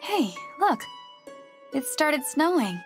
Hey, look. It started snowing.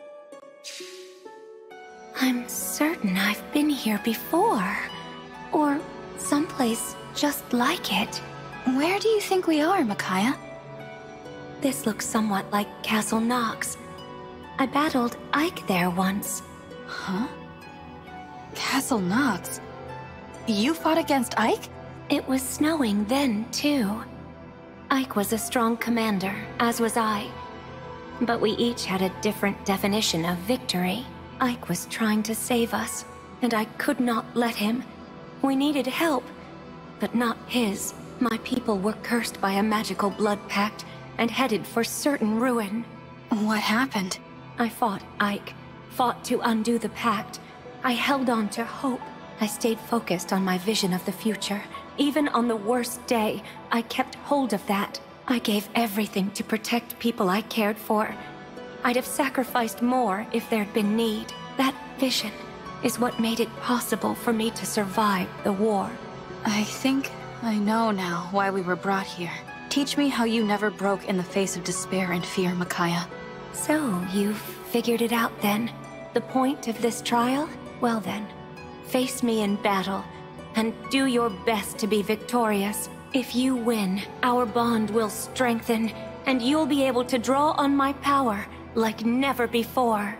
I'm certain I've been here before. Or someplace just like it. Where do you think we are, Micaiah? This looks somewhat like Castle Nox. I battled Ike there once. Huh? Castle Nox? You fought against Ike? It was snowing then, too. Ike was a strong commander, as was I. But we each had a different definition of victory. Ike was trying to save us, and I could not let him. We needed help, but not his. My people were cursed by a magical blood pact and headed for certain ruin. What happened? I fought Ike, fought to undo the pact. I held on to hope. I stayed focused on my vision of the future. Even on the worst day, I kept hold of that. I gave everything to protect people I cared for. I'd have sacrificed more if there'd been need. That vision is what made it possible for me to survive the war. I think I know now why we were brought here. Teach me how you never broke in the face of despair and fear, Micaiah. So, you've figured it out then? The point of this trial? Well then, face me in battle, and do your best to be victorious. If you win, our bond will strengthen, and you'll be able to draw on my power like never before.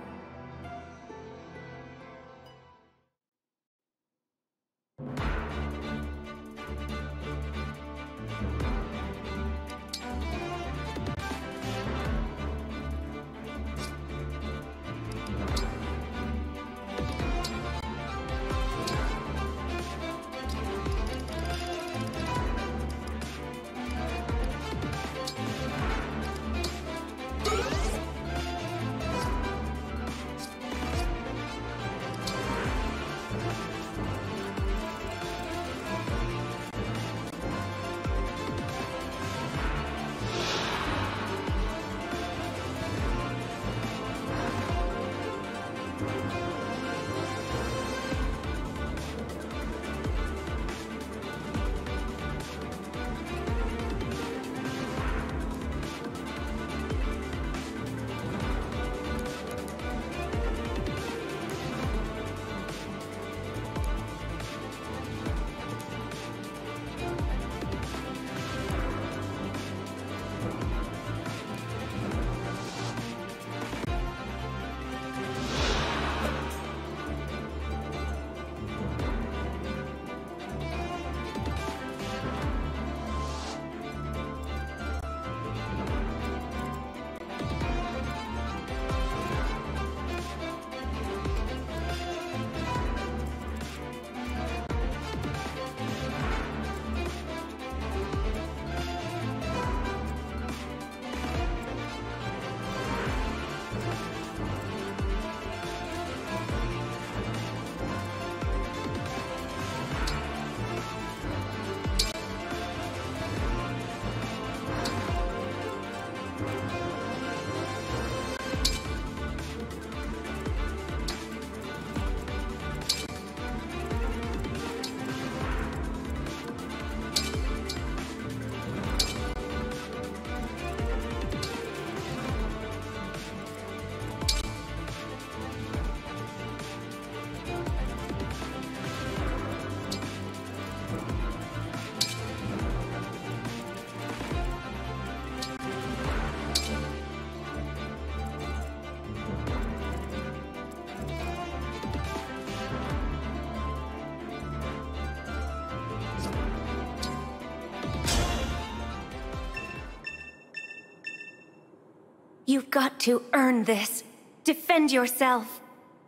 You've got to earn this. Defend yourself.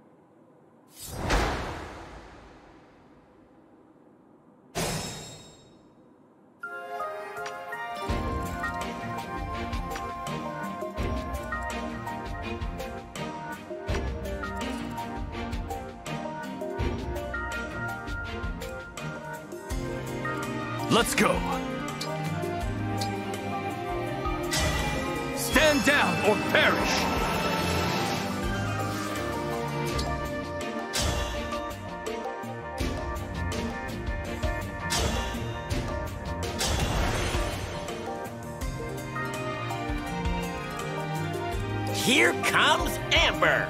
Let's go! Stand down or perish! here comes Amber!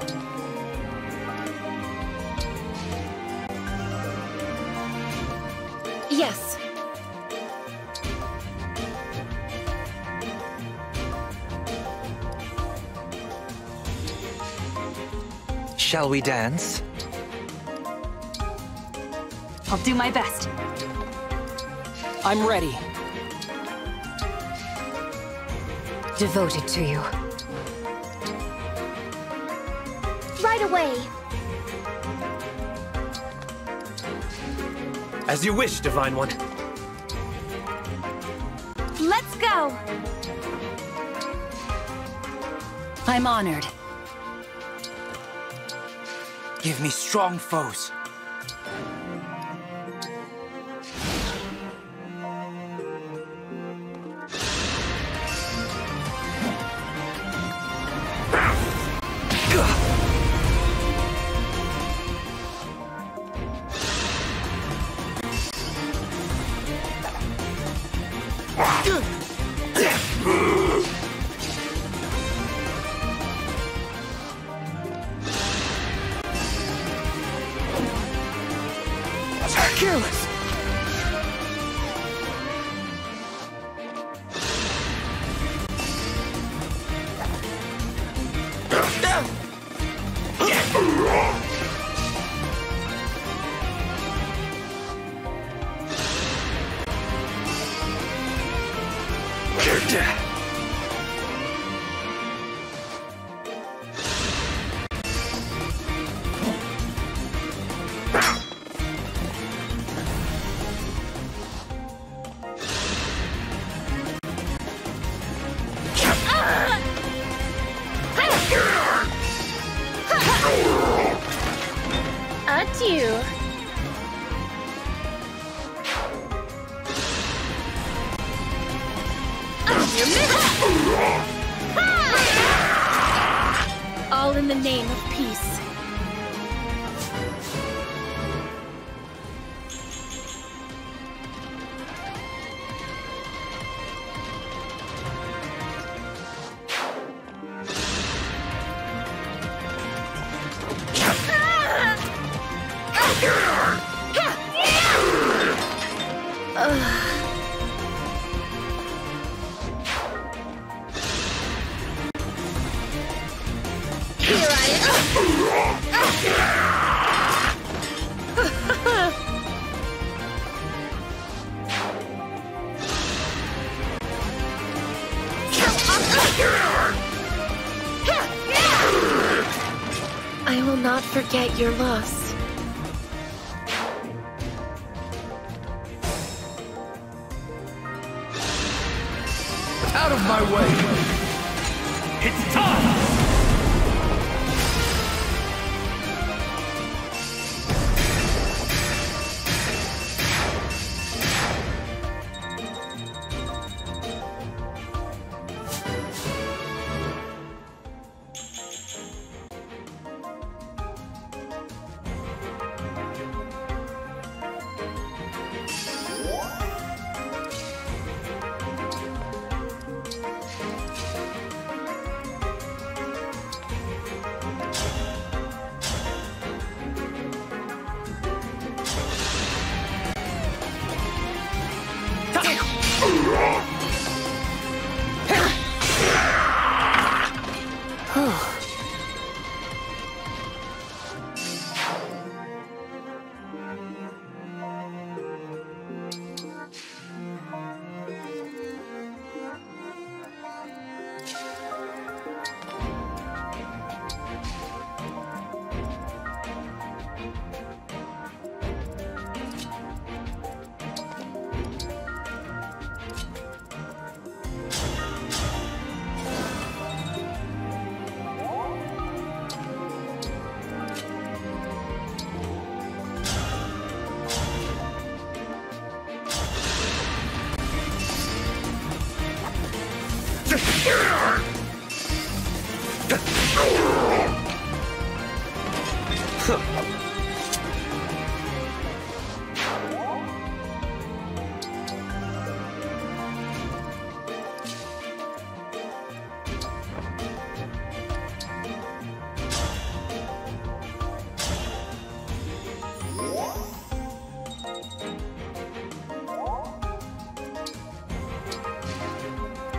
Yes. Shall we dance? I'll do my best. I'm ready. Devoted to you. Right away. As you wish, Divine One. Let's go! I'm honored. Give me strong foes. Careless! Adieu. All in the name of peace. I will not forget your loss. Out of my way! It's time!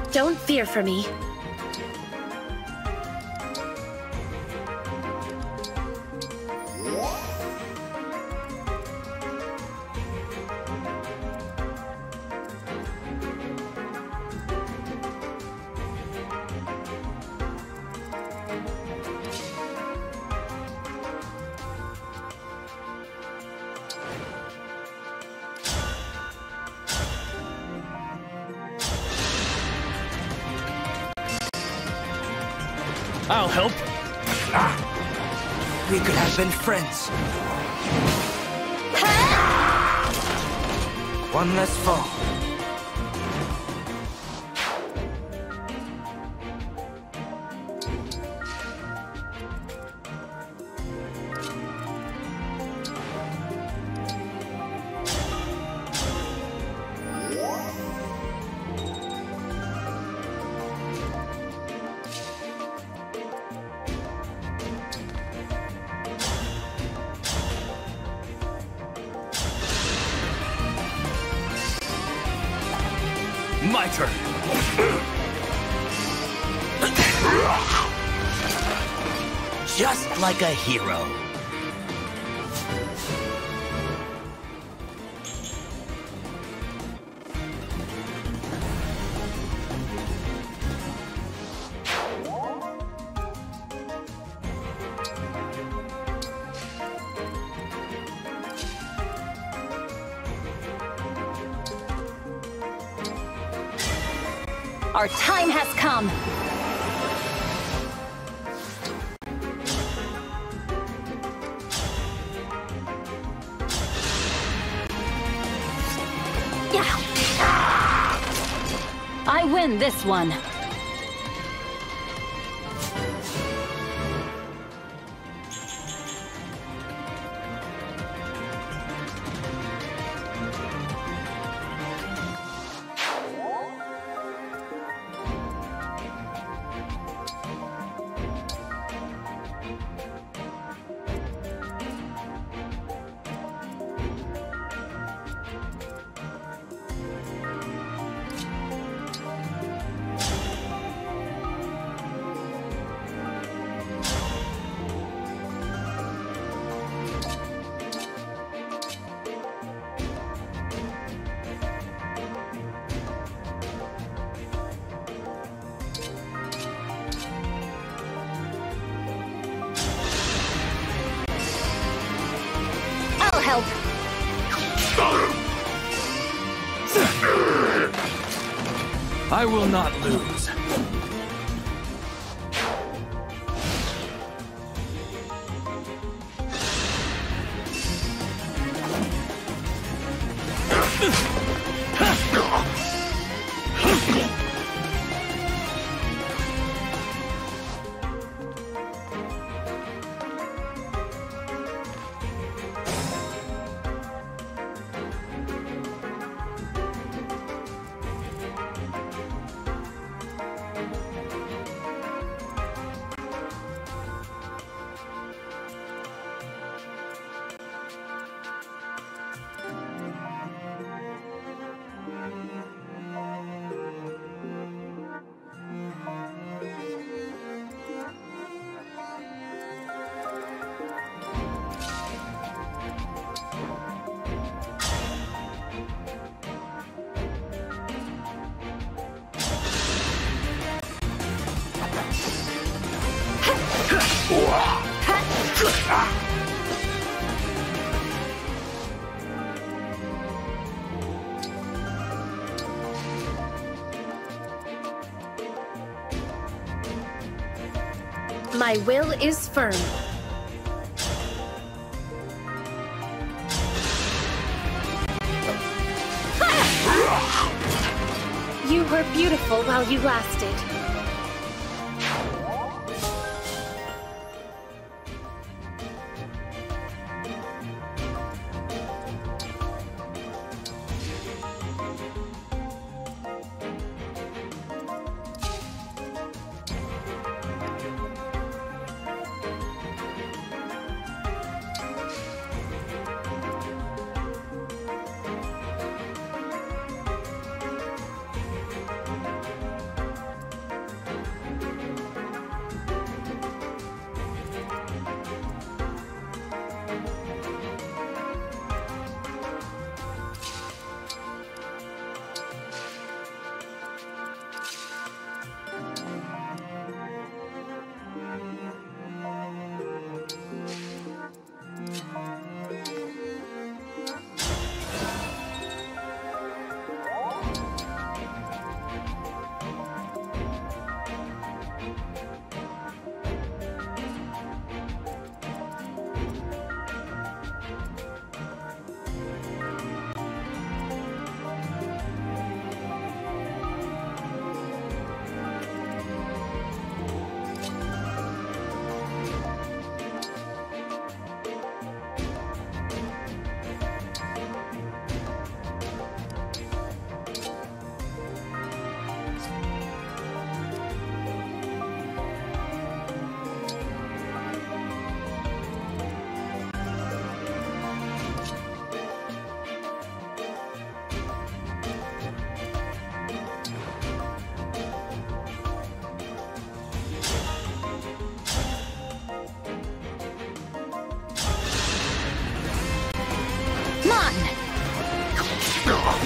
Don't fear for me. I'll help. We could have been friends. One less foe. My turn. Just like a hero. Our time has come! I win this one! Help! I will not lose. My will is firm. You were beautiful while you lasted.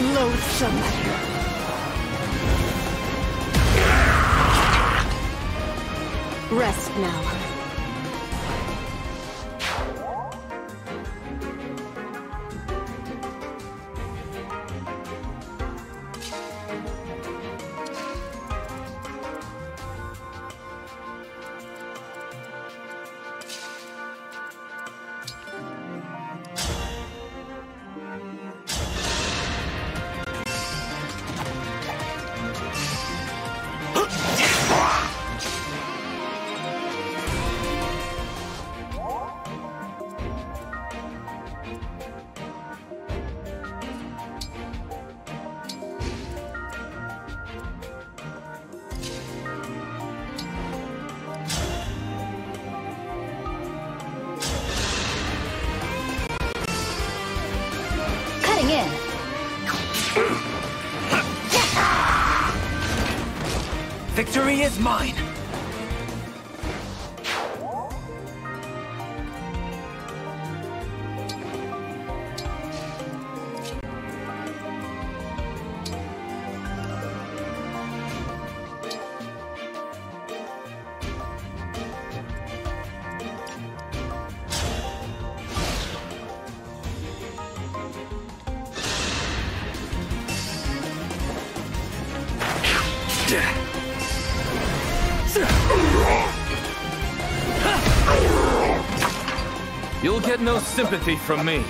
loathsome. Rest now. In. Victory is mine! You'll get no sympathy from me.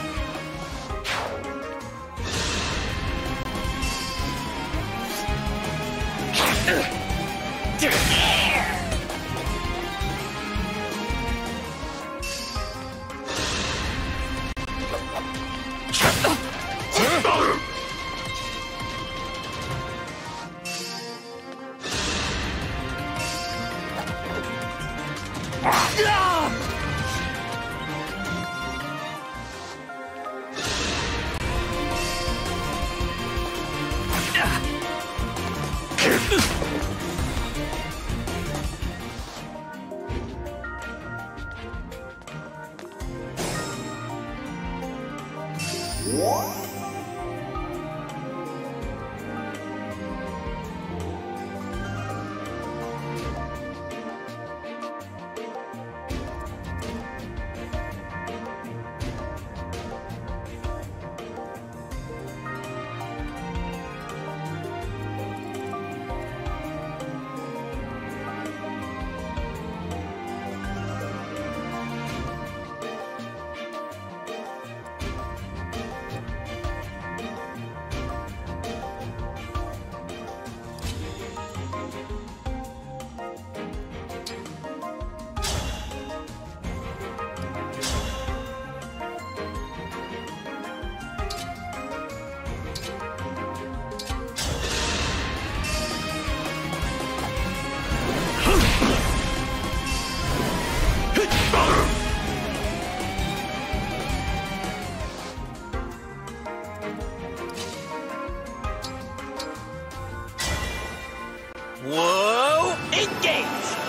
Whoa! Engage!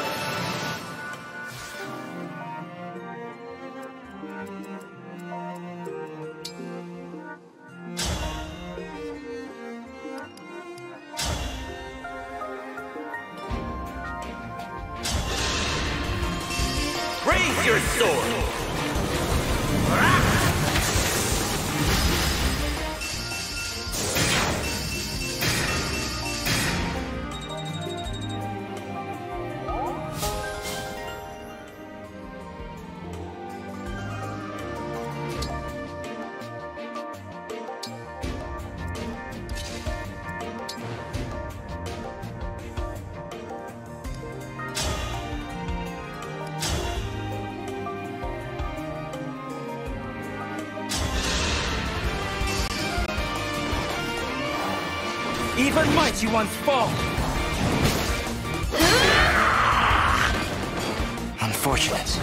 Raise your sword! Even mighty ones fall! Unfortunate.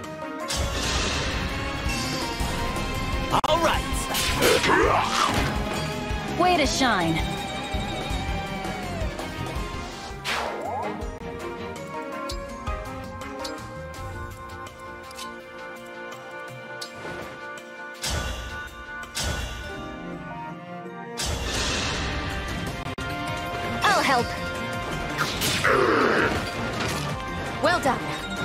All right! Way to shine. I'll help. Well done.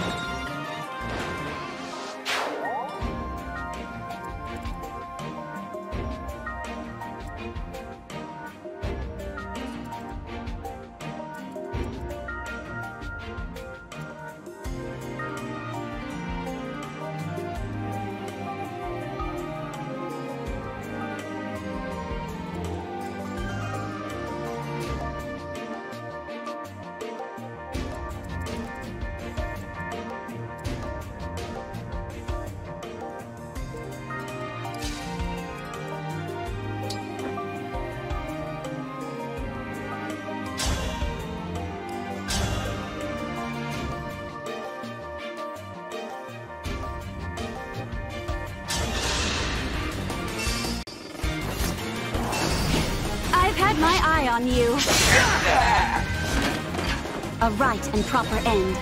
I've had my eye on you. A right and proper end.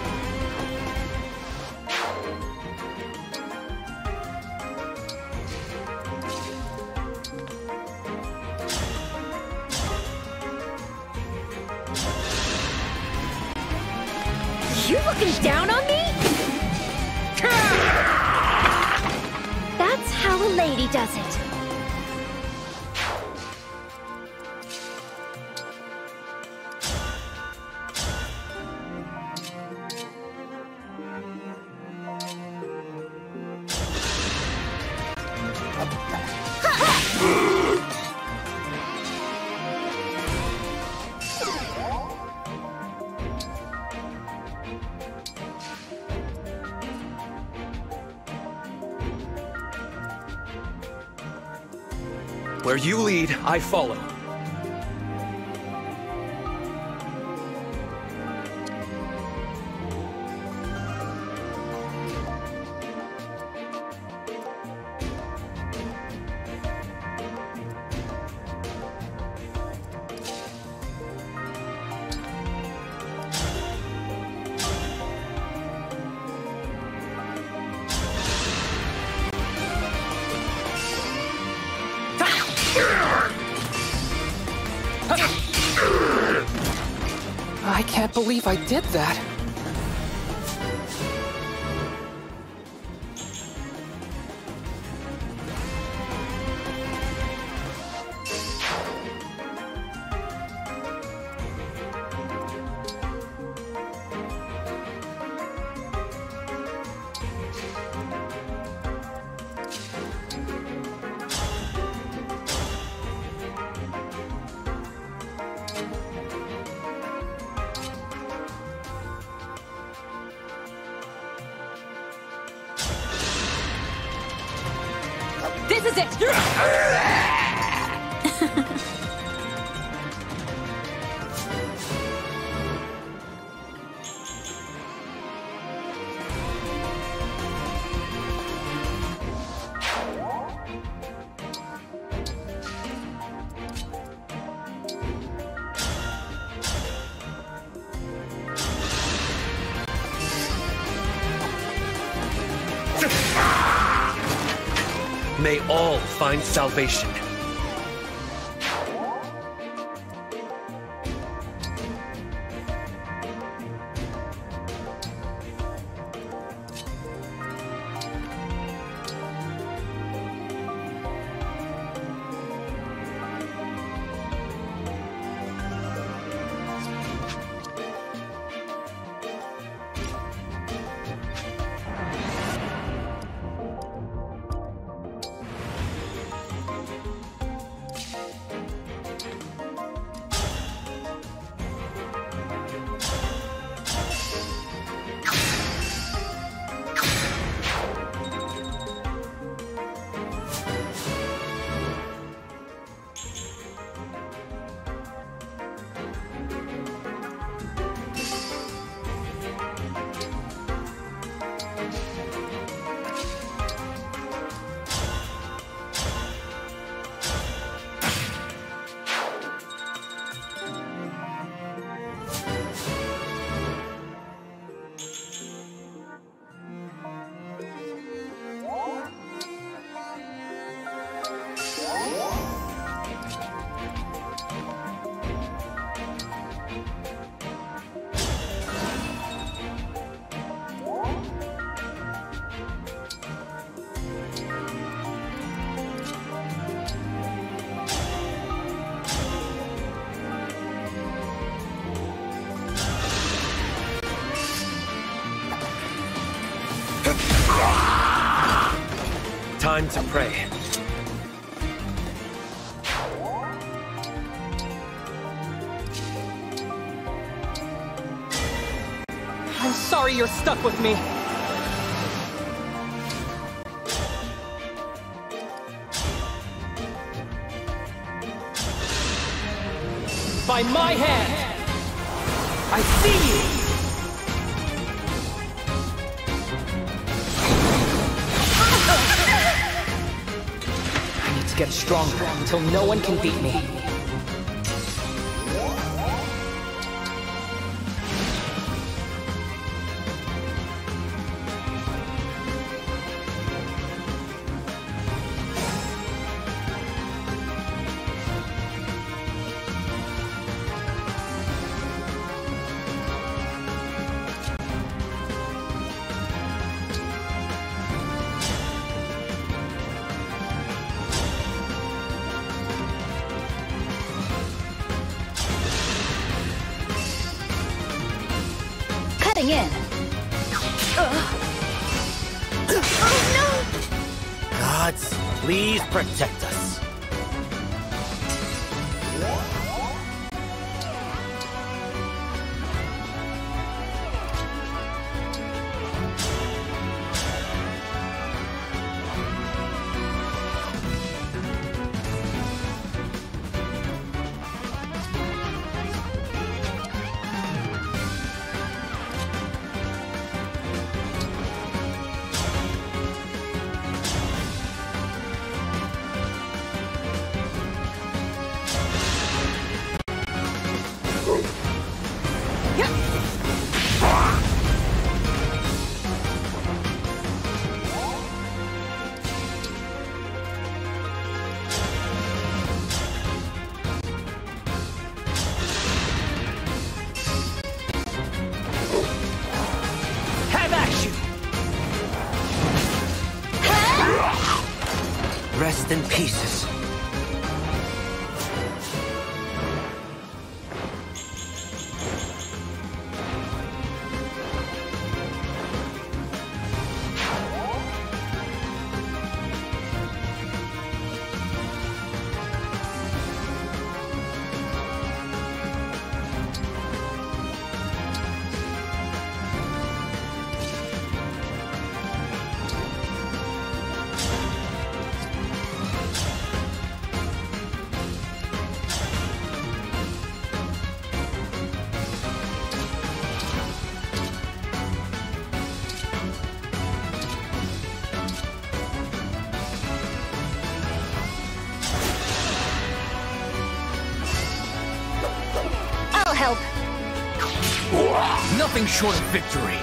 You looking down on me? That's how a lady does it. Where you lead, I follow. I can't believe I did that. This is it! May all find salvation. Time to pray. I'm sorry you're stuck with me. By my hand! I see you! I need to get stronger until no one can beat me. Cutting in. Gods, please protect us. Rest in pieces. I'll help. Nothing short of victory.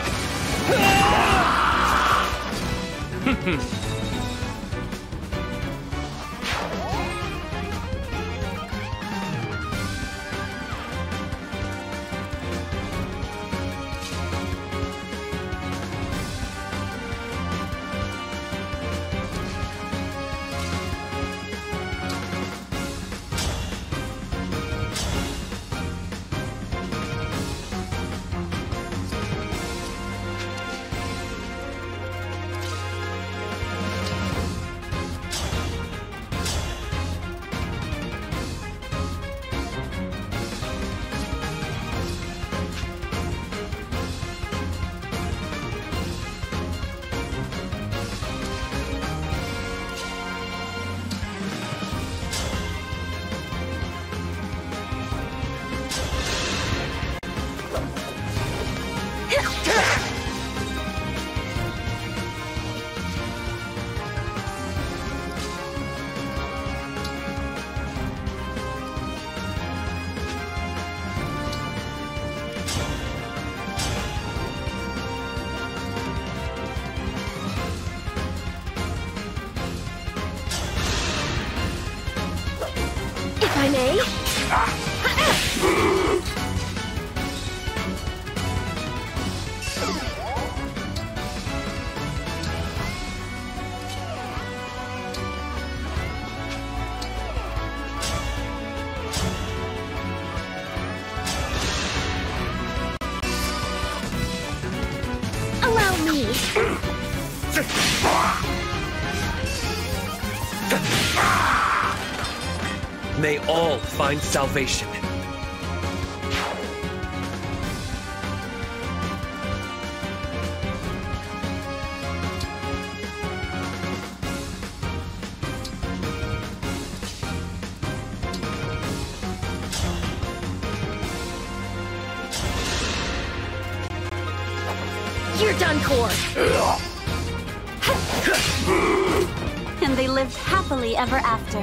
If I may. Allow me. May all find salvation. You're done, Core! And they lived happily ever after.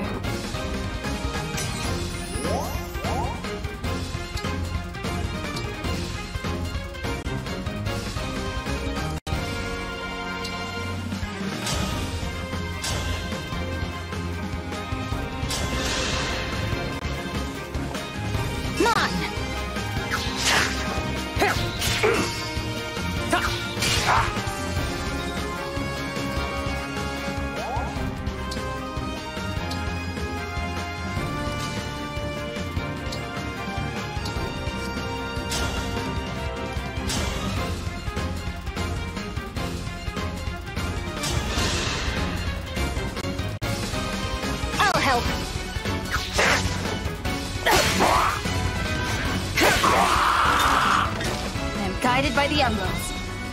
Help! I am guided by the emeralds.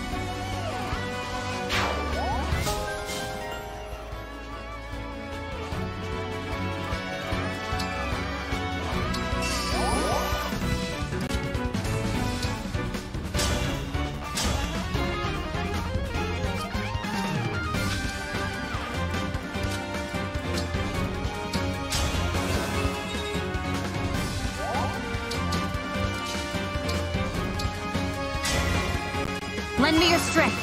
Lend me your strength.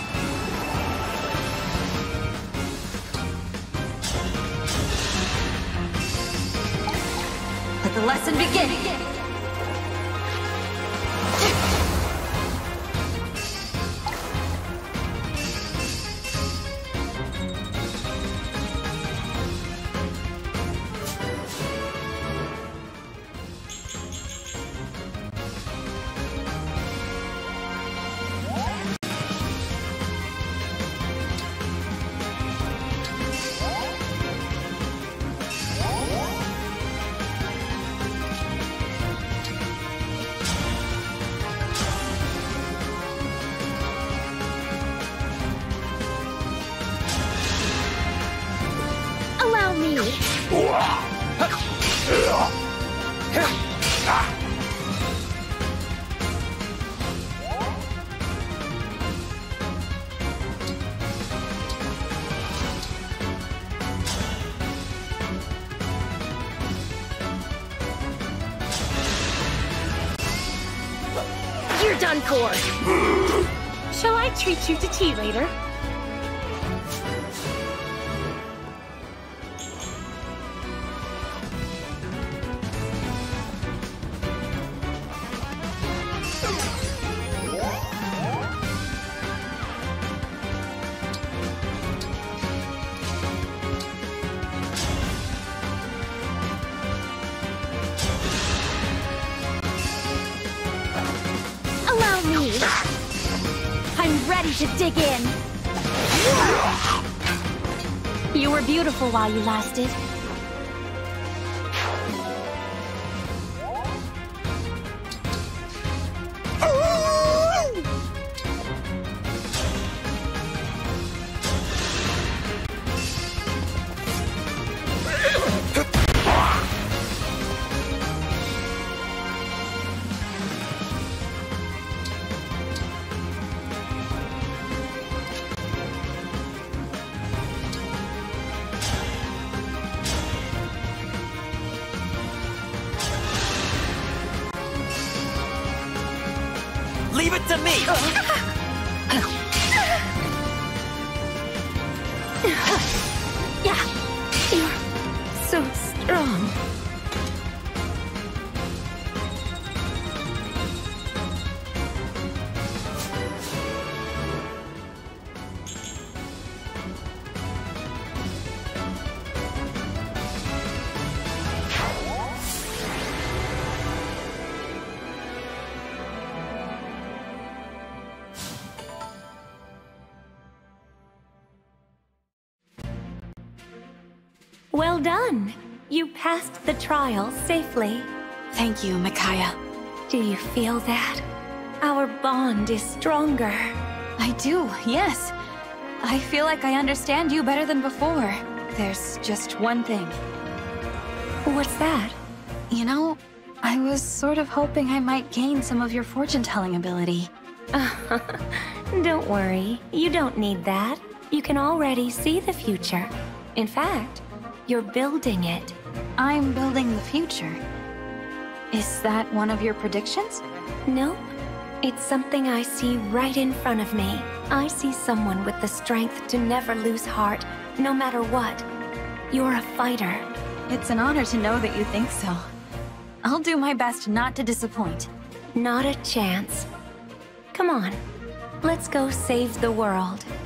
Let the lesson begin. Allow me. You're done, Core. Shall I treat you to tea later? Allow me. I'm ready to dig in. You were beautiful while you lasted. Leave it to me! Yeah, you're so strong. Well done. You passed the trial safely. Thank you, Micaiah. Do you feel that? Our bond is stronger. I do, yes. I feel like I understand you better than before. There's just one thing. What's that? You know, I was sort of hoping I might gain some of your fortune-telling ability. Don't worry, you don't need that. You can already see the future. In fact, you're building it. I'm building the future. Is that one of your predictions? Nope. It's something I see right in front of me. I see someone with the strength to never lose heart, no matter what. You're a fighter. It's an honor to know that you think so. I'll do my best not to disappoint. Not a chance. Come on, let's go save the world.